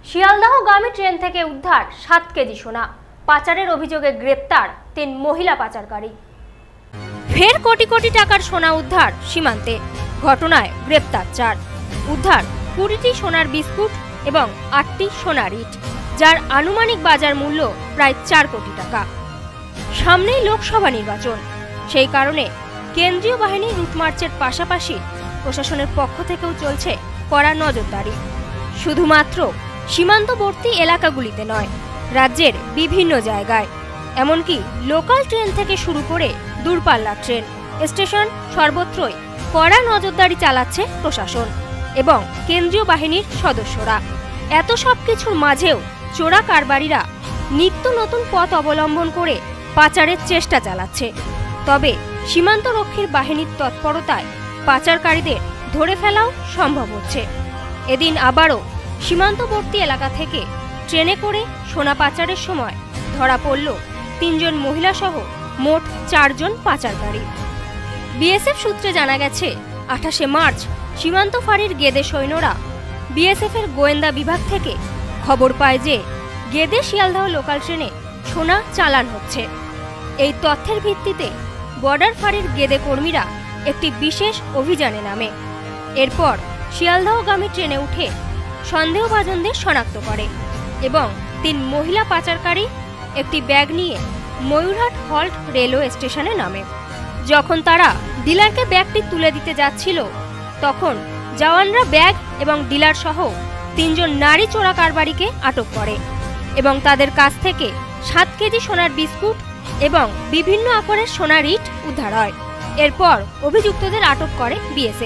শিয়ালদাহগামী train থেকে উদ্ধার 7 KG সোনা। পাচারের অভিযোগে গ্রেপ্তার 3 মহিলা পাচারকারী। ফের কোটি কোটি টাকার সোনা উদ্ধার সীমান্তে। ঘটনায় গ্রেপ্তার 4। উদ্ধার 20টি সোনার বিস্কুট এবং 8টি সোনার ইট, যার আনুমানিক বাজার মূল্য প্রায় 4 কোটি টাকা। সামনেই লোকসভা নির্বাচন, সেই কারণে কেন্দ্রীয় বাহিনী রুটমার্চের পাশাপাশি প্রশাসনের পক্ষ থেকেও চলছে কড়া নজরদারি। শুধুমাত্র সীমান্তবর্তী এলাকাগুলিতে নয়, রাজ্যের বিভিন্ন জায়গায়, এমনকি লোকাল ট্রেন থেকে শুরু করে দূরপাল্লার ট্রেন স্টেশন সর্বত্রই কড়া নজরদারি চালাচ্ছে প্রশাসন এবং কেন্দ্রীয় বাহিনীর সদস্যরা। এত সব কিছুর মাঝেও চোরা কারবারিরা নিত্য নতুন পথ অবলম্বন করে পাচারের চেষ্টা চালাচ্ছে। তবে সীমান্তরক্ষীর বাহিনীর তৎপরতায় পাচারকারীদের ধরে ফেলাও সম্ভব হচ্ছে। এদিন আবারও সীমান্তবর্তী এলাকা থেকে ট্রেনে করে সোনা পাচারের সময় ধরা পড়ল 3 জন মহিলা সহ মোট 4 জন পাচারকারী। বিএসএফ সূত্রে জানা গেছে, 28শে মার্চ সীমান্ত ফাঁড়ির গেদে সৈন্যরা বিএসএফের গোয়েন্দা বিভাগ থেকে খবর পায় যে গেদে শিয়ালদাহ লোকাল ট্রেনে সোনা চালান হচ্ছে। এই তথ্যের ভিত্তিতে বর্ডার ফাঁড়ির গেদে কর্মীরা একটি বিশেষ অভিযানে নামে। এরপর শিয়ালদাহগামী ট্রেনে উঠে সন্দেহভাজনদের শনাক্ত করে এবং 3 মহিলা পাচারকারী একটি ব্যাগ নিয়ে ময়ূরহাট হল্ট রেলওয়ে স্টেশনে নামে। যখন তারা ডিলারকে ব্যাগটি তুলে দিতে যাচ্ছিল, তখন জওয়ানরা ব্যাগ এবং ডিলার সহ 3 জন নারী চোরা কারবারিকে আটক করে এবং তাদের কাছ থেকে 7 কেজি সোনার বিস্কুট এবং বিভিন্ন আকারের সোনার ইট উদ্ধার হয়। এরপর অভিযুক্তদের আটক করে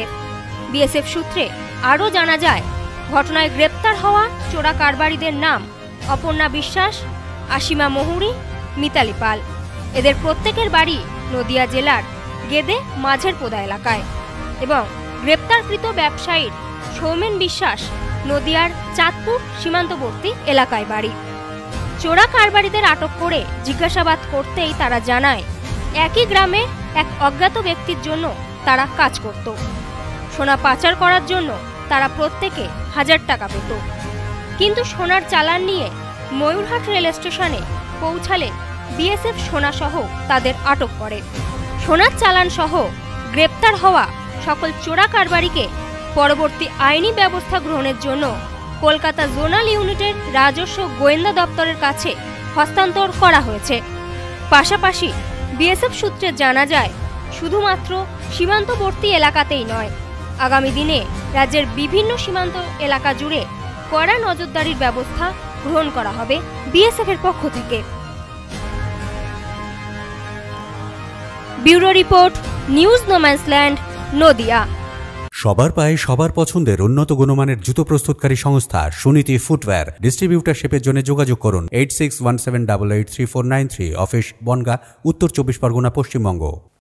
বিএসএফ সূত্রে আরও জানা যায়, ঘটনায় গ্রেপ্তার হওয়া চোরা কারবারিদের নাম অপর্ণা বিশ্বাস, আসিমা মহুরি, মিতালি পাল। এদের প্রত্যেকের বাড়ি নদিয়া জেলার গেদে মাঝের পোদা এলাকায় এবং গ্রেপ্তারকৃত ব্যবসায়ীর সৌমেন বিশ্বাস নদিয়ার চাঁদপুর সীমান্তবর্তী এলাকায় বাড়ি। চোরা কারবারিদের আটক করে জিজ্ঞাসাবাদ করতেই তারা জানায়, একই গ্রামে এক অজ্ঞাত ব্যক্তির জন্য তারা কাজ করত। সোনা পাচার করার জন্য তারা প্রত্যেকে 1000 টাকা পেত। কিন্তু সোনার চালান নিয়ে ময়ূরহাট রেল স্টেশনে পৌঁছালে বিএসএফ সোনা সহ তাদের আটক করে। সোনার চালান সহ গ্রেপ্তার হওয়া সকল চোরা কারবারিকে পরবর্তী আইনি ব্যবস্থা গ্রহণের জন্য কলকাতা জোনাল ইউনিটের রাজস্ব গোয়েন্দা দপ্তরের কাছে হস্তান্তর করা হয়েছে। পাশাপাশি বিএসএফ সূত্রে জানা যায়, শুধুমাত্র সীমান্তবর্তী এলাকাতেই নয়, আগামী দিনে রাজ্যের বিভিন্ন সীমান্ত এলাকা জুড়ে কড়া নজরদারির ব্যবস্থা গ্রহণ করা হবে বিএসএফ এর পক্ষ থেকে। Bureau report, news no man's land, Nadia. সবার পায়ে সবার পছন্দের উন্নত গুণমানের জুতো প্রস্তুতকারী সংস্থা সুনীতি ফুটওয়্যার। ডিস্ট্রিবিউটারশিপের জন্য যোগাযোগ করুন 8617883493, অফিস বনগাঁ, উত্তর 24 পরগনা, পশ্চিমবঙ্গ।